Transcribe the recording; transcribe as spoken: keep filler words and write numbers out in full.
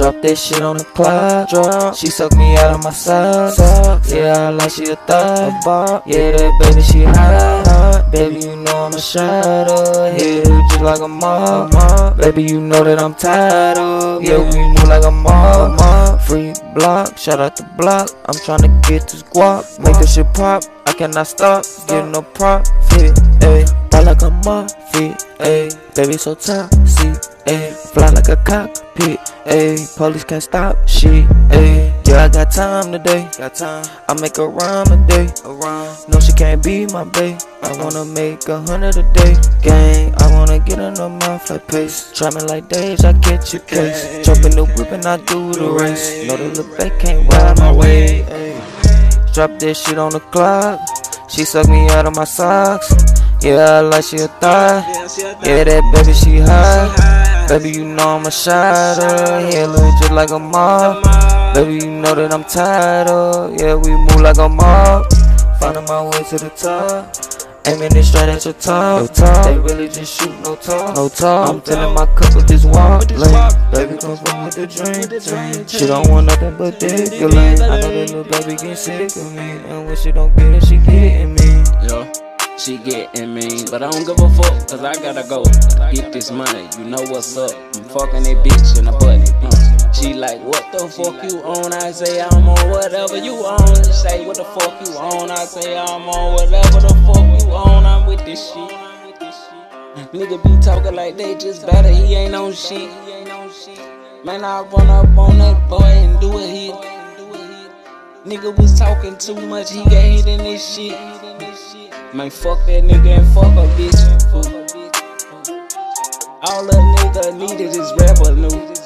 Drop that shit on the clock. Drop. She suck me out of my socks. Yeah, I like she a thot. Yeah, that baby she hot. Baby, you know I'm a shot up. Hit her just like a mob. Baby, you know that I'm tired of. Yeah, we move like a mob. Free block, shout out the block. I'm tryna get this guap, make this shit pop. I cannot stop, get no profit. Ayy, fly like a mafia. Ayy, baby so toxic. Ayy, fly like a cockpit. Ayy, police can't stop shit. Ayy, yeah, I got time today. Got time. I make a rhyme a day. A rhyme. No, she can't be my bae. I wanna make a hundred a day. Gang, I wanna get in the mouth like pace. Try me like days, I catch your case. Jump in the whip and I do the race. Know the little bae can't ride my way. Ayy, drop that shit on the clock. She suck me out of my socks. Yeah, I like she a thot. Yeah, that baby she hot. Baby, you know I'm a shotter. Yeah, look just like a mob. Baby, you know that I'm tired of. Yeah, we move like a mob. Finding my way to the top. Aiming it straight at your top. They really just shoot, no talk. No talk. I'm telling my couple just walk. Lane. Baby, come from with the drink. She don't want nothing but dick. I know that little baby get sick of me. And when she don't get it, she getting me. Yo. She getting mean, but I don't give a fuck, cause I gotta go get this money, you know what's up. I'm fucking that bitch in the butt. Uh, she like, what the fuck you on? I say I'm on whatever you on. She say, what the fuck you on? I say I'm on whatever the fuck you on. I'm with this shit. Nigga be talking like they just better, he ain't on shit. Man, I run up on that boy and do a hit. Nigga was talking too much, he got hit in this shit. Man, fuck that nigga and fuck a bitch. All a nigga needed is revenue.